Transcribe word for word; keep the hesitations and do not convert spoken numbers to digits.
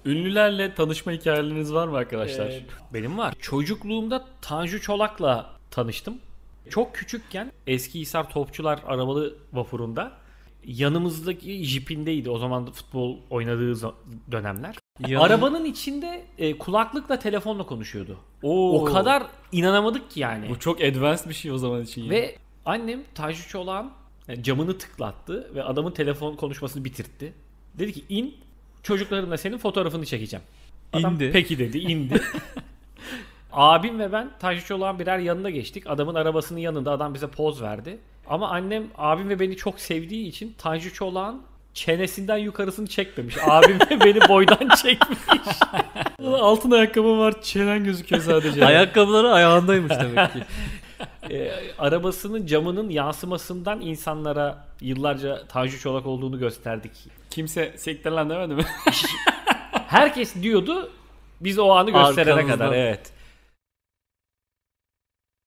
Ünlülerle tanışma hikayeleriniz var mı arkadaşlar? Ee, benim var. Çocukluğumda Tanju Çolak'la tanıştım. Çok küçükken Eskihisar Topçular arabalı vapurunda yanımızdaki jipindeydi. O zaman da futbol oynadığı dönemler. Yan... Arabanın içinde e, kulaklıkla telefonla konuşuyordu. Oo. O kadar inanamadık ki yani. Bu çok advanced bir şey o zaman için. Ve yani. Annem Tanju Çolak'ın yani camını tıklattı ve adamın telefon konuşmasını bitirtti. Dedi ki in, çocuklarımla senin fotoğrafını çekeceğim. Adam İndi. Peki dedi, indi. Abim ve ben Tanju Çolak'ın birer yanına geçtik. Adamın arabasının yanında adam bize poz verdi. Ama annem abim ve beni çok sevdiği için Tanju Çolak'ın çenesinden yukarısını çekmemiş. Abim de beni boydan çekmiş. Altın ayakkabı var, çenen gözüküyor sadece. Ayakkabıları ayağındaymış demek ki. e, arabasının camının yansımasından insanlara yıllarca Tanju Çolak olduğunu gösterdik. Kimse sektir lan demedi mi? Herkes diyordu, biz o anı gösterene Arkamızdan. kadar, evet.